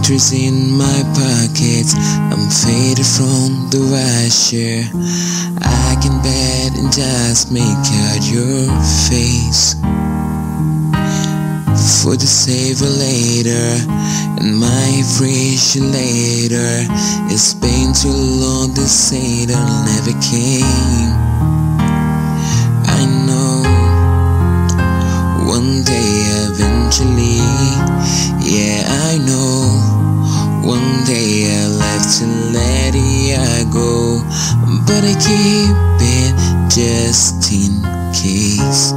Trees in my pockets, I'm faded from the washer. I can bet and just make out your face. Food to save for later, and my refrigerator is been too long to say that never came. I know one day eventually, yeah I know one day I'll have to let it go, but I keep it just in case.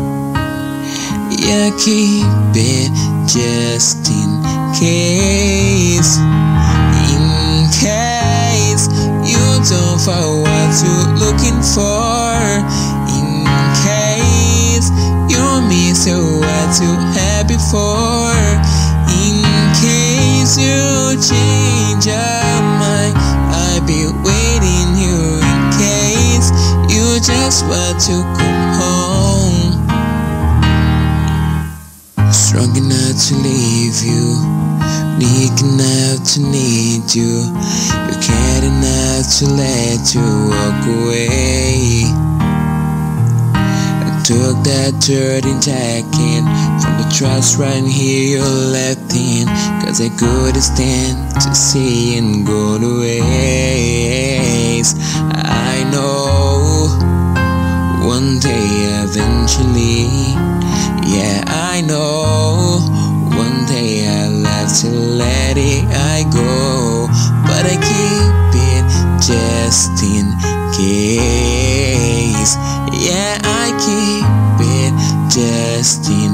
Yeah, keep it just in case. In case you don't find what you're looking for. In case you miss what you had before. In case you change your mind, I'll be waiting here. In case you just want to come home. Strong enough to leave you, weak enough to need you. You cared enough to let you walk away. I took that dirty jacket from the trash right here you left in, 'cause I couldn't stand to see it go to waste. I know one day eventually, yeah I know one day I'll have to let it go, but I keep it just in case. Yeah, I keep it just in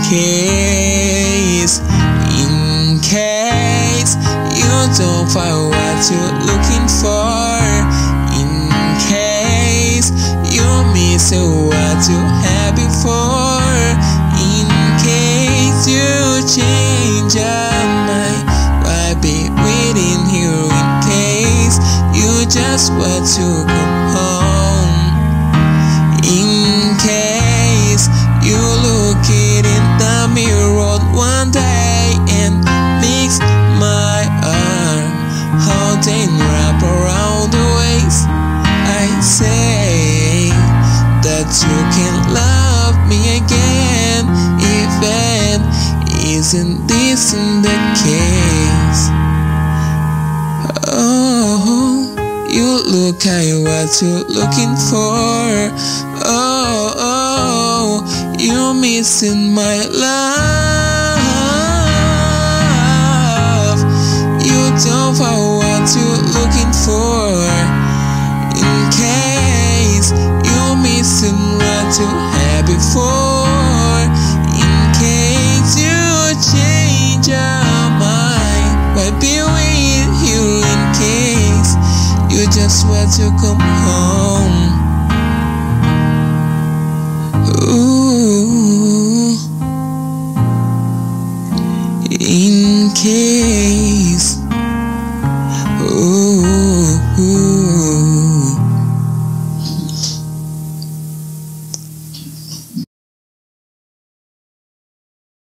case. In case you don't find what you're looking for. In case you miss what you had before. In case you change your mind, I'll be waiting here. In case you just want to come home. In case you look it in the mirror one day and mix my arm, hold and wrap around the waist. I say that you can love me again. Even isn't this in the case? Oh, you look at what you're looking for. Oh, you're missing my love. You don't find what you're looking for. In case you're missing what you had before. In case you change your mind, why be with you? In case you just want to come home. Ooh, in case.